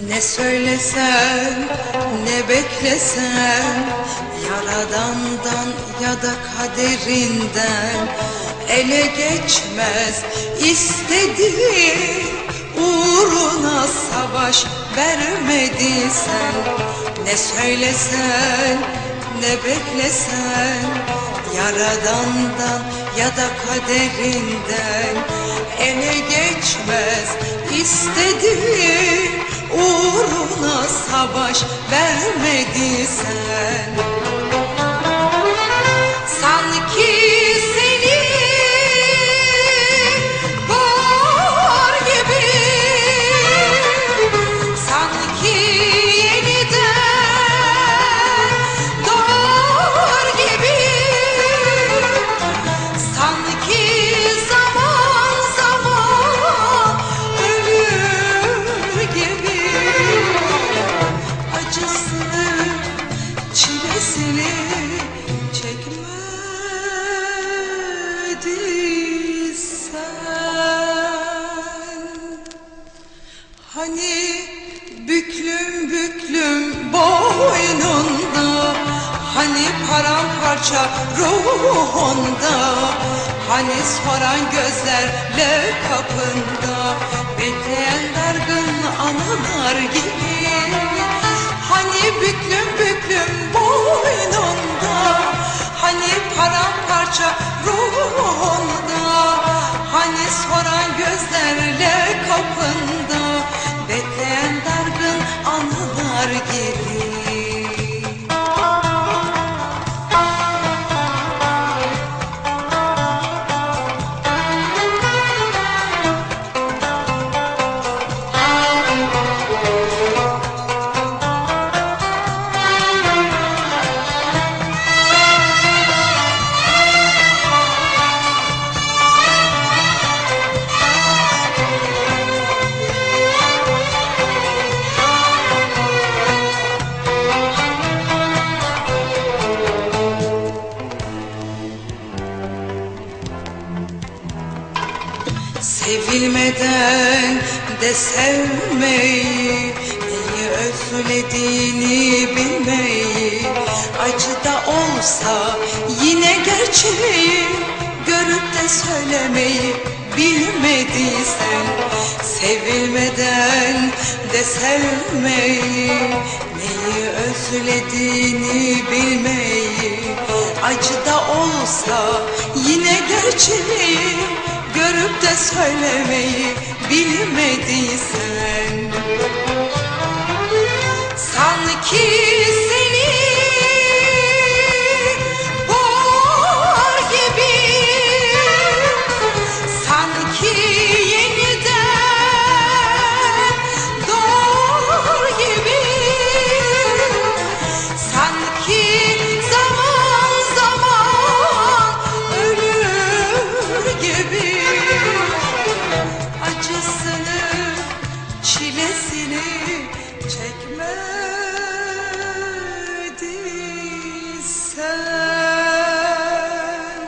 Ne söylesen, ne beklesen, Yaradan'dan ya da kaderinden ele geçmez istediğin, uğruna savaş vermediysen. Ne söylesen, ne beklesen, Yaradan'dan ya da kaderinden ele geçmez istediğin, uğruna savaş vermediysen. Sanki seni var gibi, sanki yeniden doğar gibi, sanki zaman zaman ölür gibi. Acısını, çilesini çekmediysen. Hani büklüm büklüm boynunda, hani paramparça ruhunda, hani soran gözlerle kapında bekleyen dargın anılar gibi. Hani büklüm büklüm boynunda, hani paramparça ruhunda, hani soran gözlerle kapında bekleyen dargın anılar gibi. Sevilmeden de sevmeyi, neyi özlediğini bilmeyi, acı da olsa yine gerçeği görüp de söylemeyi bilmediysen. Sevilmeden de sevmeyi, neyi özlediğini bilmeyi, acı da olsa yine gerçeği görüp de söylemeyi bilmediysen. Sanki seni var gibi, sanki yeniden doğar gibi, sanki zaman zaman ölür gibi. Acısını, çilesini çekmediysen.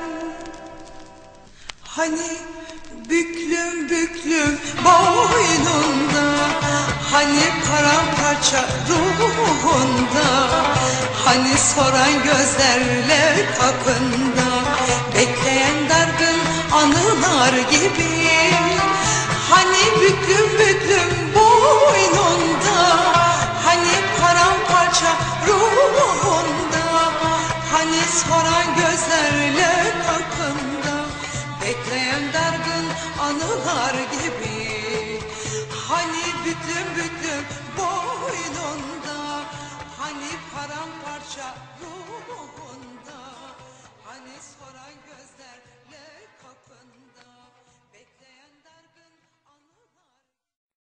Hani büklüm büklüm boynunda, hani paramparça ruhunda, hani soran gözlerle kapında bekleyen dargın anılar gibi. Hani büklüm büklüm boynunda, hani paramparça ruhunda, hani soran gözlerle kapında bekleyen dargın anılar gibi. Hani büklüm büklüm boynunda, hani paramparça ruhunda.